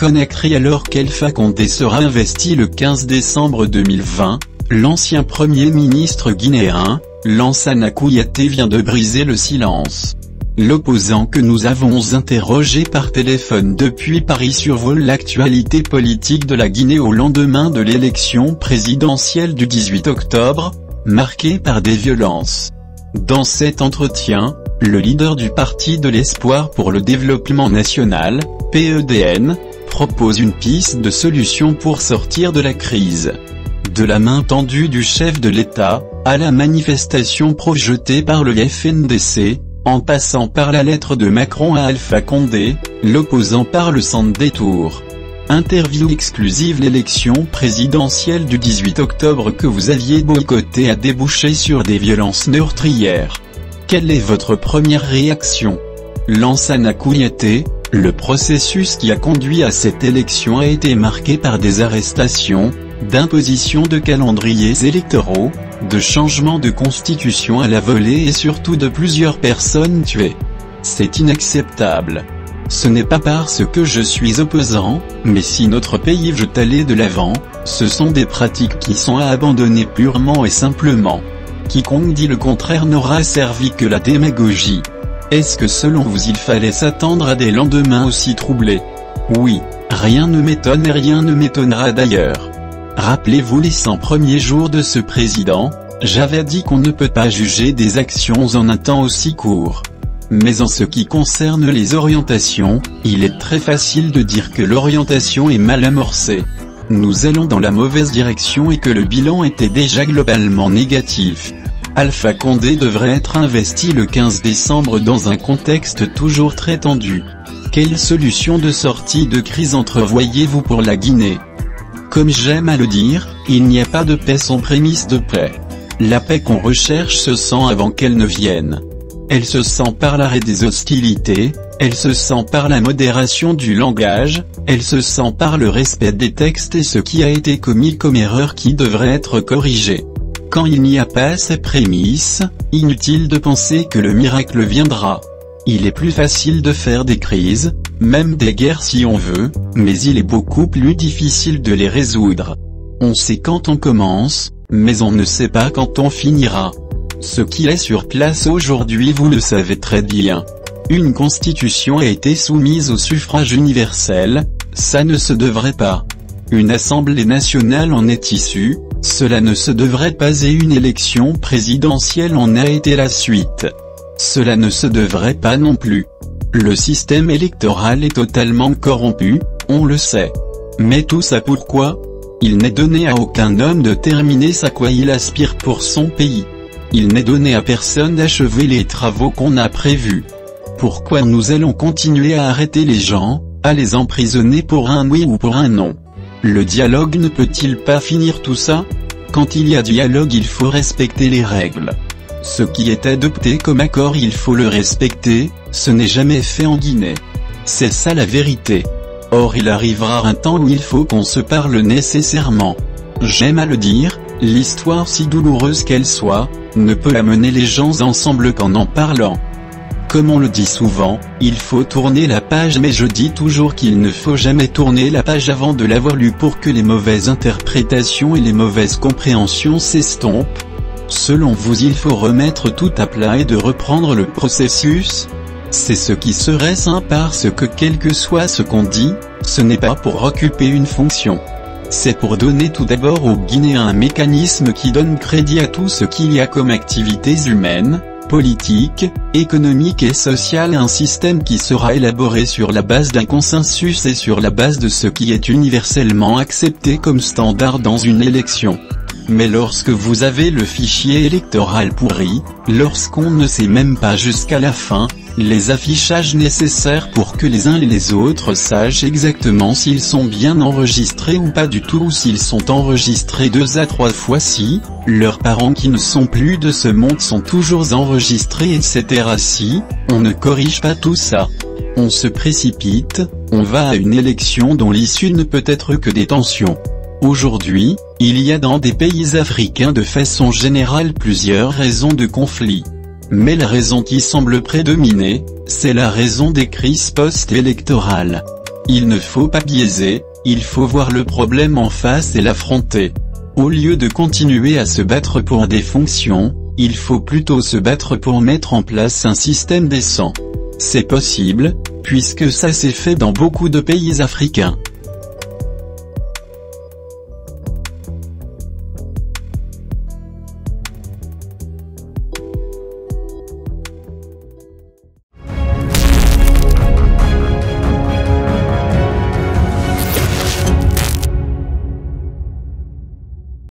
Conakry alors qu'Alpha Condé sera investi le 15 décembre 2020, l'ancien Premier ministre guinéen, Lansana Kouyaté vient de briser le silence. L'opposant que nous avons interrogé par téléphone depuis Paris survole l'actualité politique de la Guinée au lendemain de l'élection présidentielle du 18 octobre, marquée par des violences. Dans cet entretien, le leader du Parti de l'Espoir pour le Développement National, PEDN, propose une piste de solution pour sortir de la crise. De la main tendue du chef de l'État, à la manifestation projetée par le FNDC, en passant par la lettre de Macron à Alpha Condé, l'opposant parle sans détour. Interview exclusive. L'élection présidentielle du 18 octobre que vous aviez boycottée a débouché sur des violences meurtrières. Quelle est votre première réaction? Lansana Kouyaté, le processus qui a conduit à cette élection a été marqué par des arrestations, d'imposition de calendriers électoraux, de changement de constitution à la volée et surtout de plusieurs personnes tuées. C'est inacceptable. Ce n'est pas parce que je suis opposant, mais si notre pays veut aller de l'avant, ce sont des pratiques qui sont à abandonner purement et simplement. Quiconque dit le contraire n'aura servi que la démagogie. Est-ce que selon vous il fallait s'attendre à des lendemains aussi troublés? Oui, rien ne m'étonne et rien ne m'étonnera d'ailleurs. Rappelez-vous les 100 premiers jours de ce président, j'avais dit qu'on ne peut pas juger des actions en un temps aussi court. Mais en ce qui concerne les orientations, il est très facile de dire que l'orientation est mal amorcée. Nous allons dans la mauvaise direction et que le bilan était déjà globalement négatif. Alpha Condé devrait être investi le 15 décembre dans un contexte toujours très tendu. Quelle solution de sortie de crise entrevoyez-vous pour la Guinée? Comme j'aime à le dire, il n'y a pas de paix sans prémisse de paix. La paix qu'on recherche se sent avant qu'elle ne vienne. Elle se sent par l'arrêt des hostilités, elle se sent par la modération du langage, elle se sent par le respect des textes et ce qui a été commis comme erreur qui devrait être corrigé. Quand il n'y a pas ces prémices, inutile de penser que le miracle viendra. Il est plus facile de faire des crises, même des guerres si on veut, mais il est beaucoup plus difficile de les résoudre. On sait quand on commence, mais on ne sait pas quand on finira. Ce qui est sur place aujourd'hui vous le savez très bien. Une constitution a été soumise au suffrage universel, ça ne se devrait pas. Une assemblée nationale en est issue, cela ne se devrait pas et une élection présidentielle en a été la suite. Cela ne se devrait pas non plus. Le système électoral est totalement corrompu, on le sait. Mais tout ça pourquoi? Il n'est donné à aucun homme de terminer ce à quoi il aspire pour son pays. Il n'est donné à personne d'achever les travaux qu'on a prévus. Pourquoi nous allons continuer à arrêter les gens, à les emprisonner pour un oui ou pour un non? Le dialogue ne peut-il pas finir tout ça? Quand il y a dialogue il faut respecter les règles. Ce qui est adopté comme accord il faut le respecter, ce n'est jamais fait en Guinée. C'est ça la vérité. Or il arrivera un temps où il faut qu'on se parle nécessairement. J'aime à le dire, l'histoire si douloureuse qu'elle soit, ne peut amener les gens ensemble qu'en en parlant. Comme on le dit souvent, il faut tourner la page mais je dis toujours qu'il ne faut jamais tourner la page avant de l'avoir lue pour que les mauvaises interprétations et les mauvaises compréhensions s'estompent. Selon vous il faut remettre tout à plat et de reprendre le processus? C'est ce qui serait sain parce que quel que soit ce qu'on dit, ce n'est pas pour occuper une fonction. C'est pour donner tout d'abord aux Guinéens un mécanisme qui donne crédit à tout ce qu'il y a comme activités humaines, politiques, économiques et sociales, un système qui sera élaboré sur la base d'un consensus et sur la base de ce qui est universellement accepté comme standard dans une élection. Mais lorsque vous avez le fichier électoral pourri, lorsqu'on ne sait même pas jusqu'à la fin, les affichages nécessaires pour que les uns et les autres sachent exactement s'ils sont bien enregistrés ou pas du tout ou s'ils sont enregistrés 2 à 3 fois si, leurs parents qui ne sont plus de ce monde sont toujours enregistrés etc. Si, on ne corrige pas tout ça. On se précipite, on va à une élection dont l'issue ne peut être que des tensions. Aujourd'hui, il y a dans des pays africains de façon générale plusieurs raisons de conflit. Mais la raison qui semble prédominer, c'est la raison des crises post-électorales. Il ne faut pas biaiser, il faut voir le problème en face et l'affronter. Au lieu de continuer à se battre pour des fonctions, il faut plutôt se battre pour mettre en place un système décent. C'est possible, puisque ça s'est fait dans beaucoup de pays africains.